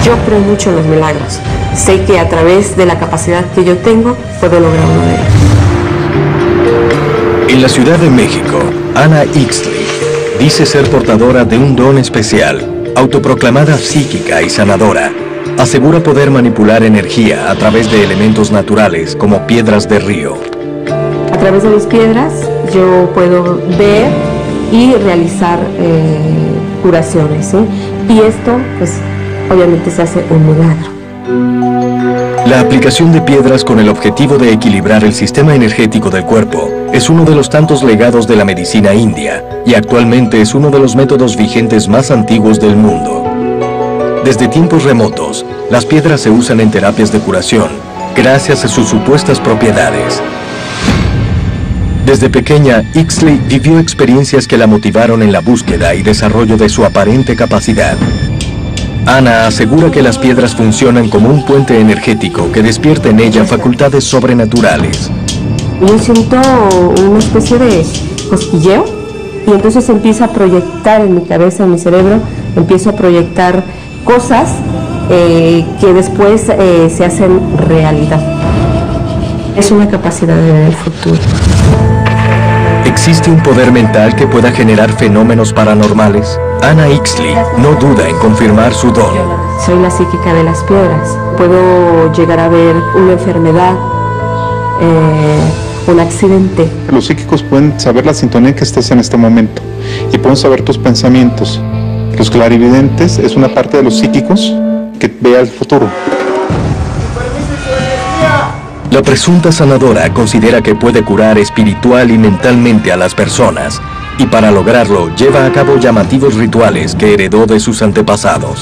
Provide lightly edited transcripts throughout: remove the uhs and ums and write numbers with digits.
Yo creo mucho en los milagros. Sé que a través de la capacidad que yo tengo, puedo lograr uno de ellos. En la Ciudad de México, Ana Ixtli dice ser portadora de un don especial, autoproclamada psíquica y sanadora. Asegura poder manipular energía a través de elementos naturales como piedras de río. A través de las piedras yo puedo ver y realizar curaciones, ¿sí? Y esto, pues, obviamente se hace un milagro. La aplicación de piedras con el objetivo de equilibrar el sistema energético del cuerpo es uno de los tantos legados de la medicina india y actualmente es uno de los métodos vigentes más antiguos del mundo. Desde tiempos remotos, las piedras se usan en terapias de curación gracias a sus supuestas propiedades. Desde pequeña, Ixtli vivió experiencias que la motivaron en la búsqueda y desarrollo de su aparente capacidad. Ana asegura que las piedras funcionan como un puente energético que despierta en ella facultades sobrenaturales. Yo siento una especie de cosquilleo y entonces empiezo a proyectar en mi cabeza, en mi cerebro, empiezo a proyectar cosas que después se hacen realidad. Es una capacidad de ver el futuro. ¿Existe un poder mental que pueda generar fenómenos paranormales? Ana Ixtli no duda en confirmar su don. Soy la psíquica de las piedras. Puedo llegar a ver una enfermedad, un accidente. Los psíquicos pueden saber la sintonía que estés en este momento y pueden saber tus pensamientos. Los clarividentes es una parte de los psíquicos que ve el futuro. La presunta sanadora considera que puede curar espiritual y mentalmente a las personas y para lograrlo lleva a cabo llamativos rituales que heredó de sus antepasados.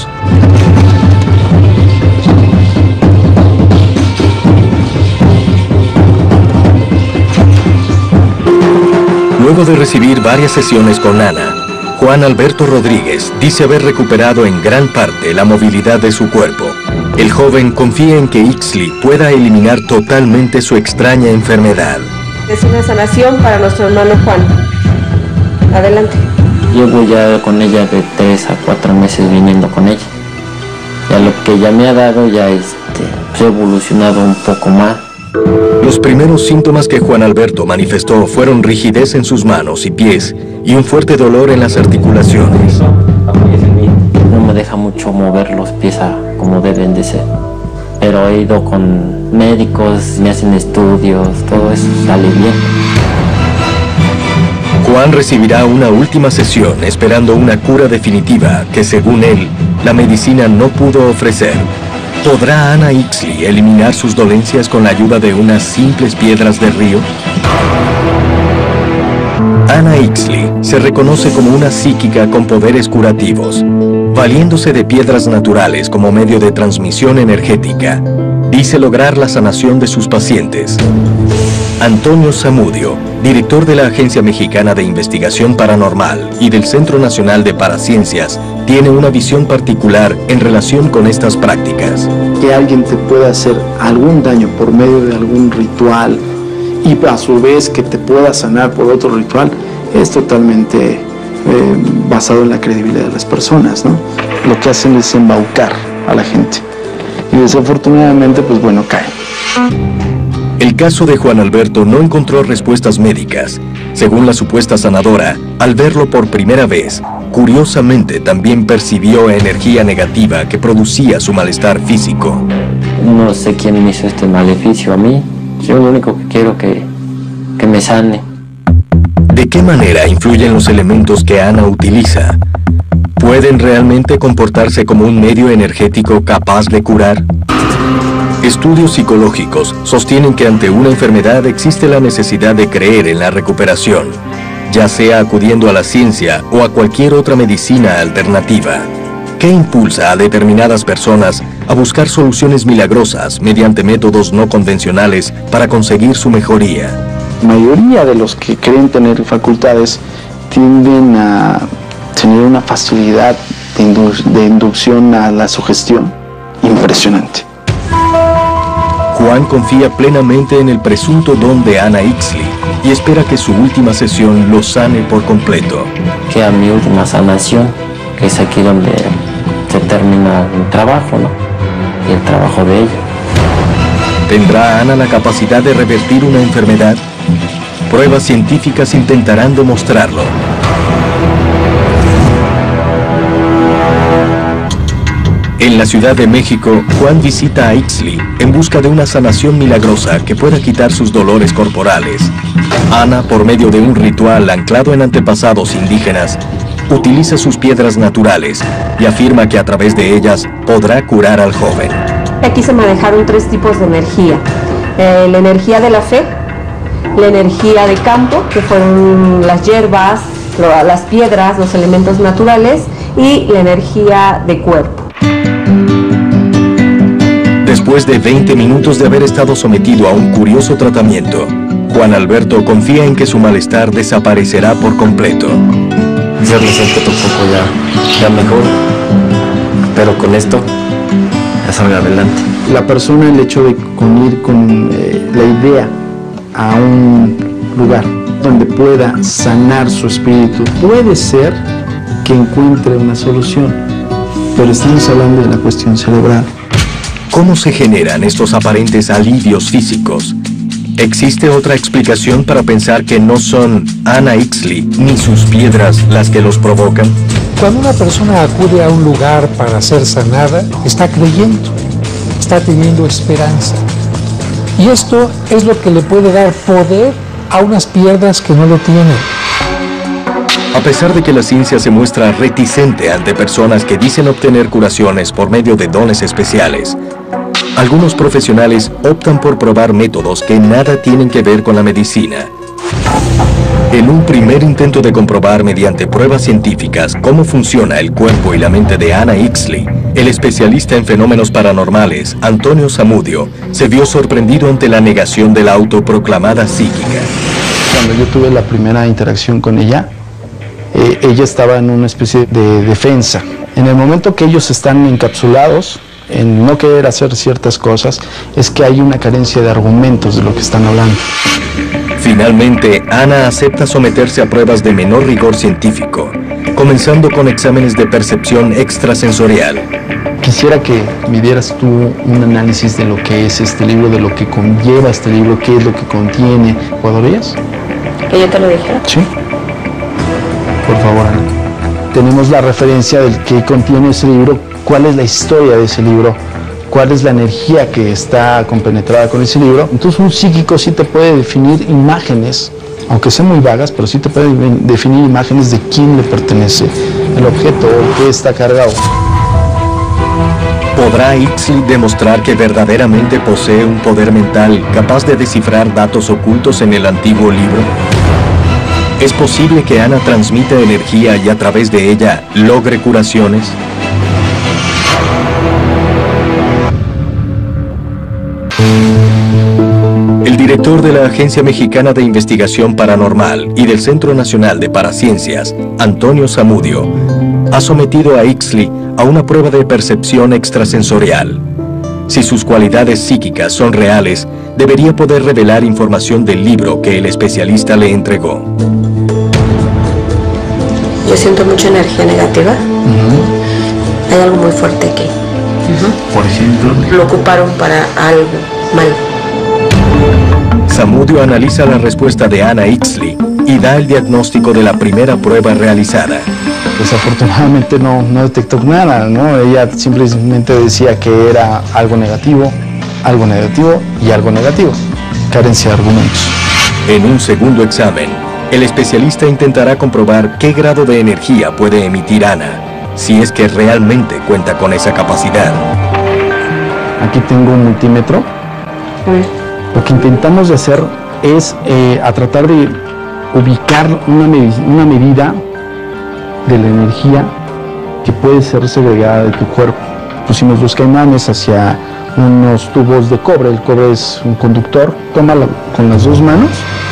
Luego de recibir varias sesiones con Ana, Juan Alberto Rodríguez dice haber recuperado en gran parte la movilidad de su cuerpo. El joven confía en que Ixtli pueda eliminar totalmente su extraña enfermedad. Es una sanación para nuestro hermano Juan. Adelante. Llevo ya con ella de 3 a 4 meses viniendo con ella. Ya lo que ella me ha dado ya he evolucionado un poco más. Los primeros síntomas que Juan Alberto manifestó fueron rigidez en sus manos y pies y un fuerte dolor en las articulaciones. No me deja mucho mover los pies como deben de ser. Pero he ido con médicos, me hacen estudios, todo eso sale bien. Juan recibirá una última sesión esperando una cura definitiva que, según él, la medicina no pudo ofrecer. ¿Podrá Ana Ixtli eliminar sus dolencias con la ayuda de unas simples piedras de río? Ana Ixtli se reconoce como una psíquica con poderes curativos, valiéndose de piedras naturales como medio de transmisión energética. Dice lograr la sanación de sus pacientes. Antonio Zamudio, director de la Agencia Mexicana de Investigación Paranormal y del Centro Nacional de Paraciencias, tiene una visión particular en relación con estas prácticas. Que alguien te pueda hacer algún daño por medio de algún ritual y a su vez que te pueda sanar por otro ritual es totalmente basado en la credibilidad de las personas, ¿no? Lo que hacen es embaucar a la gente y desafortunadamente, pues bueno, caen. El caso de Juan Alberto no encontró respuestas médicas. Según la supuesta sanadora, al verlo por primera vez, curiosamente también percibió energía negativa que producía su malestar físico. No sé quién me hizo este maleficio a mí. Yo lo único que quiero que me sane. ¿De qué manera influyen los elementos que Ana utiliza? ¿Pueden realmente comportarse como un medio energético capaz de curar? Estudios psicológicos sostienen que ante una enfermedad existe la necesidad de creer en la recuperación, ya sea acudiendo a la ciencia o a cualquier otra medicina alternativa. ¿Qué impulsa a determinadas personas a buscar soluciones milagrosas mediante métodos no convencionales para conseguir su mejoría? La mayoría de los que creen tener facultades tienden a tener una facilidad de inducción a la sugestión impresionante. Juan confía plenamente en el presunto don de Ana Ixtli y espera que su última sesión lo sane por completo. Que a mi última sanación, que es aquí donde se termina mi trabajo, ¿no? Y el trabajo de ella. ¿Tendrá Ana la capacidad de revertir una enfermedad? Pruebas científicas intentarán demostrarlo. En la Ciudad de México, Juan visita a Ixtli en busca de una sanación milagrosa que pueda quitar sus dolores corporales. Ana, por medio de un ritual anclado en antepasados indígenas, utiliza sus piedras naturales y afirma que a través de ellas podrá curar al joven. Aquí se manejaron 3 tipos de energía. La energía de la fe, la energía de campo, que fueron las hierbas, las piedras, los elementos naturales, y la energía de cuerpo. Después de 20 minutos de haber estado sometido a un curioso tratamiento, Juan Alberto confía en que su malestar desaparecerá por completo. Yo me siento un poco ya mejor, pero con esto ya salga adelante. La persona, el hecho de ir con la idea a un lugar donde pueda sanar su espíritu, puede ser que encuentre una solución, pero estamos hablando de la cuestión cerebral. ¿Cómo se generan estos aparentes alivios físicos? ¿Existe otra explicación para pensar que no son Ana Ixtli ni sus piedras las que los provocan? Cuando una persona acude a un lugar para ser sanada, está creyendo, está teniendo esperanza. Y esto es lo que le puede dar poder a unas piedras que no lo tienen. A pesar de que la ciencia se muestra reticente ante personas que dicen obtener curaciones por medio de dones especiales, algunos profesionales optan por probar métodos que nada tienen que ver con la medicina. En un primer intento de comprobar mediante pruebas científicas cómo funciona el cuerpo y la mente de Ana Ixtli, el especialista en fenómenos paranormales, Antonio Zamudio, se vio sorprendido ante la negación de la autoproclamada psíquica. Cuando yo tuve la primera interacción con ella, ella estaba en una especie de defensa. En el momento que ellos están encapsulados en no querer hacer ciertas cosas, es que hay una carencia de argumentos de lo que están hablando. Finalmente, Ana acepta someterse a pruebas de menor rigor científico, comenzando con exámenes de percepción extrasensorial. Quisiera que me dieras tú un análisis de lo que es este libro, de lo que conlleva este libro, qué es lo que contiene. ¿Podrías? ¿Que yo te lo dijera? Sí. Por favor, Ana. Tenemos la referencia del que contiene ese libro, cuál es la historia de ese libro, cuál es la energía que está compenetrada con ese libro. Entonces un psíquico sí te puede definir imágenes, aunque sean muy vagas, pero sí te puede definir imágenes de quién le pertenece el objeto o qué está cargado. ¿Podrá Ixtli demostrar que verdaderamente posee un poder mental capaz de descifrar datos ocultos en el antiguo libro? ¿Es posible que Ana transmita energía y a través de ella logre curaciones? El director de la Agencia Mexicana de Investigación Paranormal y del Centro Nacional de Paraciencias, Antonio Zamudio, ha sometido a Ixtli a una prueba de percepción extrasensorial. Si sus cualidades psíquicas son reales, debería poder revelar información del libro que el especialista le entregó. Yo siento mucha energía negativa. Hay algo muy fuerte aquí. Por ejemplo, lo ocuparon para algo malo. Zamudio analiza la respuesta de Ana Ixtli y da el diagnóstico de la primera prueba realizada. Desafortunadamente no detectó nada, ¿no? Ella simplemente decía que era algo negativo y algo negativo. Carencia de argumentos. En un segundo examen, el especialista intentará comprobar qué grado de energía puede emitir Ana, si es que realmente cuenta con esa capacidad. Aquí tengo un multímetro. Lo que intentamos de hacer es a tratar de ubicar una medida de la energía que puede ser segregada de tu cuerpo. Pusimos los caimanes hacia unos tubos de cobre. El cobre es un conductor. Tómalo con las 2 manos.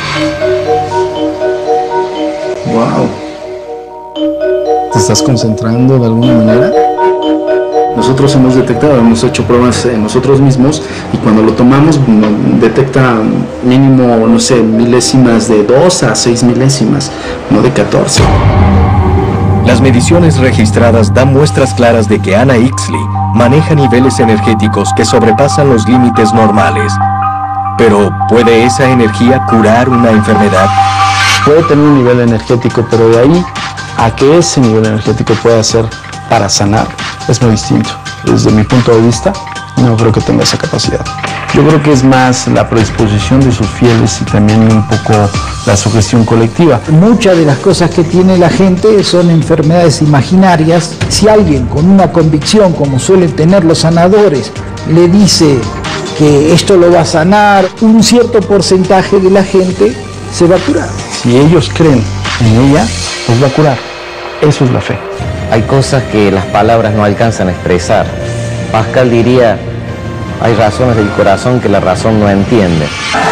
Wow. ¿Te estás concentrando de alguna manera? Nosotros hemos detectado, hemos hecho pruebas nosotros mismos y cuando lo tomamos detecta mínimo, no sé, milésimas de 2 a 6 milésimas, no de 14. Las mediciones registradas dan muestras claras de que Anna Ixley maneja niveles energéticos que sobrepasan los límites normales. Pero, ¿puede esa energía curar una enfermedad? Puede tener un nivel energético, pero de ahí a que ese nivel energético pueda ser para sanar, es muy distinto. Desde mi punto de vista, no creo que tenga esa capacidad. Yo creo que es más la predisposición de sus fieles y también un poco la sugestión colectiva. Muchas de las cosas que tiene la gente son enfermedades imaginarias. Si alguien con una convicción, como suelen tener los sanadores, le dice que esto lo va a sanar, un cierto porcentaje de la gente se va a curar. Si ellos creen en ella, los va a curar. Eso es la fe. Hay cosas que las palabras no alcanzan a expresar. Pascal diría, hay razones del corazón que la razón no entiende.